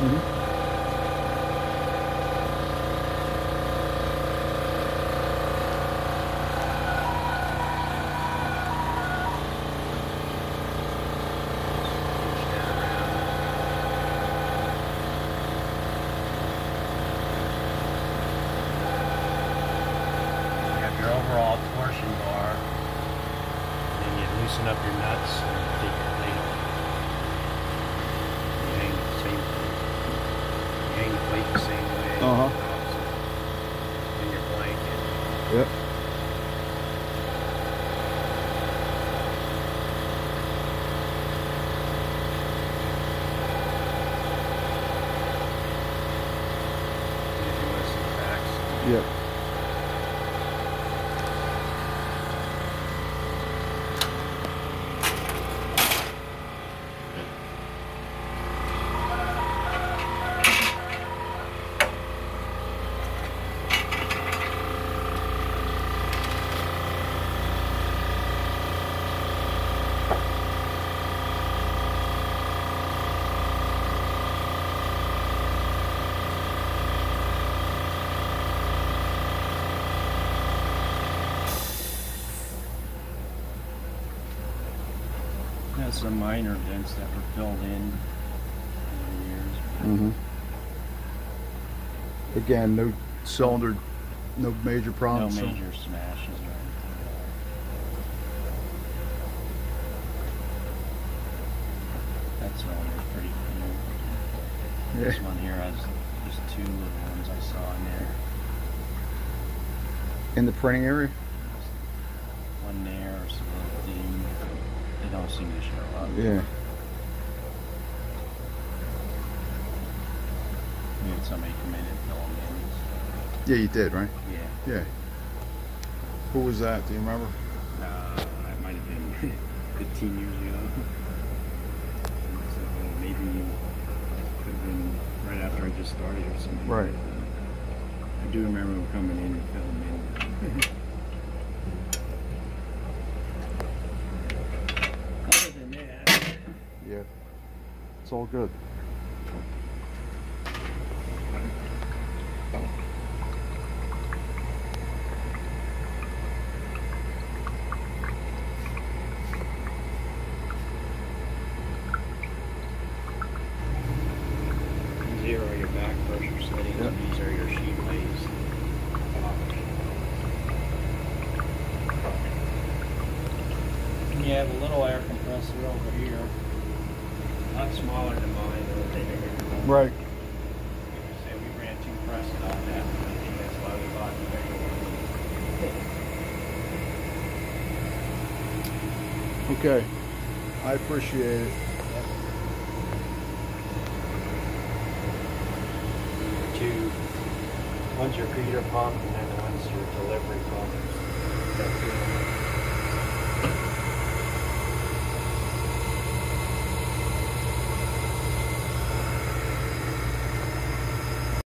Mm-hmm. Overall torsion bar, and then you loosen up your nuts and take your plate off. You hang the plate the same way. In your blanket. Yep. And if you want to see the backs. Yep. Has some minor dents that were filled in over the years. Mm-hmm. Again, no cylinder, no major No problems. major smashes or anything. That cylinder's pretty clean. Yeah. This one here has just two little ones I saw in there. In the printing area? One there, or some little thing. They don't seem to show up. Yeah. We had somebody come in and fill them in. Yeah, you did, right? Yeah. Yeah. Who was that? Do you remember? That might have been 15 years ago. So maybe it could have been right after I just started or something. Right. I do remember them coming in and filling in. Other than that, Yeah. It's all good. these are your back pressure settings, Yep. and these are your sheet weights. And you have a little air compressor over here. Not smaller than mine, or bigger. Right. Say we ran two presses on that. I think that's why we bought the bigger one. Okay. I appreciate it. Two. One's your feeder pump, and then one's your delivery pump.